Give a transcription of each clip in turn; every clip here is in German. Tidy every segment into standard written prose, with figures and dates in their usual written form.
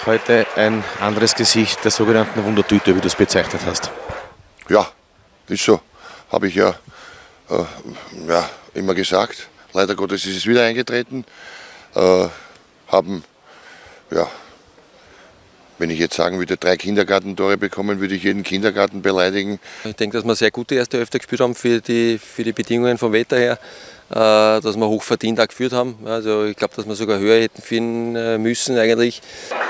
Heute ein anderes Gesicht der sogenannten Wundertüte, wie du es bezeichnet hast. Ja, ist so. Habe ich ja, immer gesagt. Leider Gottes ist es wieder eingetreten. Haben, wenn ich jetzt sagen würde, 3 Kindergartentore bekommen, würde ich jeden Kindergarten beleidigen. Ich denke, dass wir sehr gute erste Hälfte gespielt haben für die Bedingungen vom Wetter her, dass wir hochverdient auch geführt haben. Also ich glaube, dass wir sogar höher hätten führen müssen eigentlich.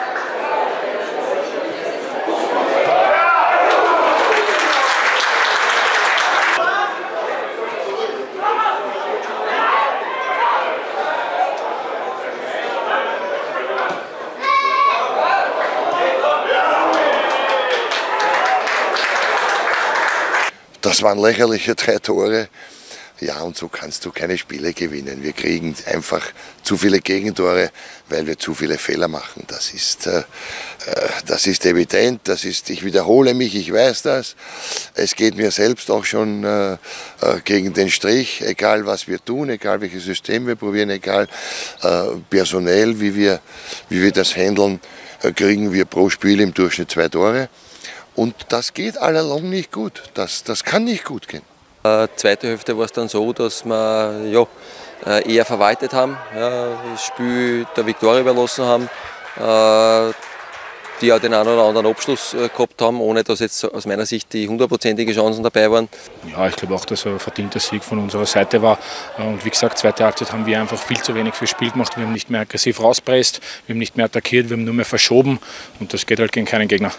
Das waren lächerliche 3 Tore. Ja, und so kannst du keine Spiele gewinnen. Wir kriegen einfach zu viele Gegentore, weil wir zu viele Fehler machen. Das ist evident, ich wiederhole mich, ich weiß das. Es geht mir selbst auch schon gegen den Strich, egal was wir tun, egal welches System wir probieren, egal personell, wie wir das handeln, kriegen wir pro Spiel im Durchschnitt 2 Tore. Und das geht allalong nicht gut. Das kann nicht gut gehen. Zweite Hälfte war es dann so, dass wir eher verwaltet haben, das Spiel der Viktoria überlassen haben, die auch den einen oder anderen Abschluss gehabt haben, ohne dass jetzt aus meiner Sicht die 100%ige Chancen dabei waren. Ja, ich glaube auch, dass ein verdienter Sieg von unserer Seite war. Und wie gesagt, zweite Halbzeit haben wir einfach viel zu wenig fürs Spiel gemacht. Wir haben nicht mehr aggressiv rauspresst, wir haben nicht mehr attackiert, wir haben nur mehr verschoben und das geht halt gegen keinen Gegner.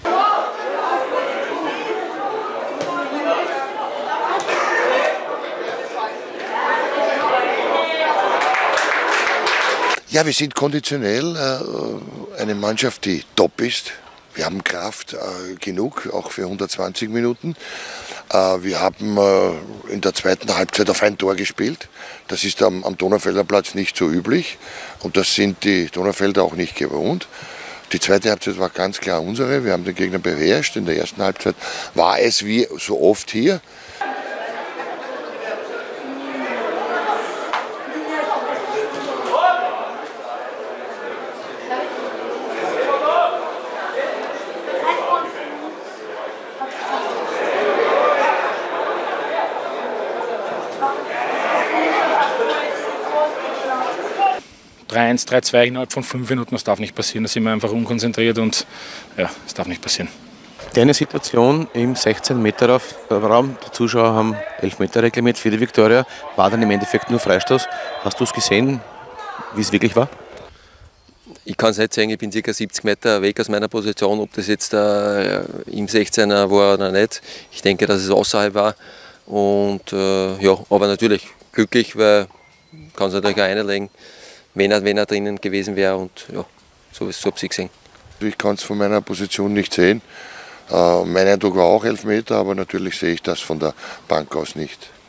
Ja, wir sind konditionell eine Mannschaft, die top ist. Wir haben Kraft genug, auch für 120 Minuten. Wir haben in der zweiten Halbzeit auf ein Tor gespielt. Das ist am Donaufelder Platz nicht so üblich und das sind die Donaufelder auch nicht gewohnt. Die zweite Halbzeit war ganz klar unsere. Wir haben den Gegner beherrscht. In der ersten Halbzeit war es wie so oft hier. (3:1, 3:2) innerhalb von 5 Minuten, das darf nicht passieren. Da sind wir einfach unkonzentriert und ja, das darf nicht passieren. Deine Situation im 16-Meter-Raum, die Zuschauer haben 11 Meter reklamiert für die Viktoria, war dann im Endeffekt nur Freistoß. Hast du es gesehen, wie es wirklich war? Ich kann es nicht sagen, ich bin ca. 70 Meter weg aus meiner Position, ob das jetzt im 16er war oder nicht. Ich denke, dass es außerhalb war. Und aber natürlich glücklich, weil ich kann es natürlich auch einlegen, wenn er drinnen gewesen wäre und ja, so habe ich gesehen. Ich kann es von meiner Position nicht sehen. Mein Eindruck war auch 11 Meter, aber natürlich sehe ich das von der Bank aus nicht.